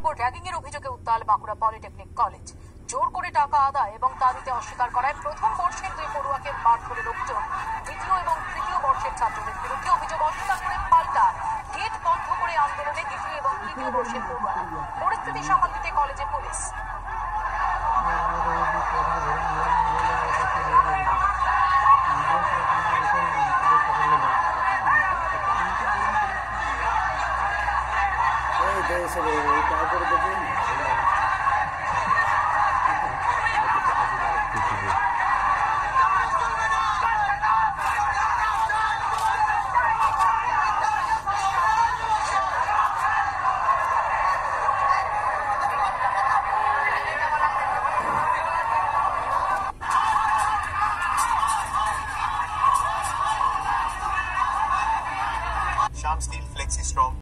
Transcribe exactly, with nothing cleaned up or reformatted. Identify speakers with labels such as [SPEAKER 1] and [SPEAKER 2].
[SPEAKER 1] উপর র্যাগিং এর অভিযোগে উত্তাল বাঁকুড়া পলিটেকনিক কলেজ। জোর করে টাকা আদায় এবং তা দিতে অস্বীকার করায় প্রথম বর্ষের দুই পড়ুয়াকে মারধরে লোকজন। দ্বিতীয় এবং তৃতীয় বর্ষের ছাত্রদের বিরুদ্ধে অভিযোগ অস্বীকার করে পাল্টা গেট বন্ধ করে আন্দোলনে দ্বিতীয় এবং তৃতীয় বর্ষের পড়ুয়ারা। পরিস্থিতি সামাল দিতে কলেজে পুলিশ।
[SPEAKER 2] Hey, there's a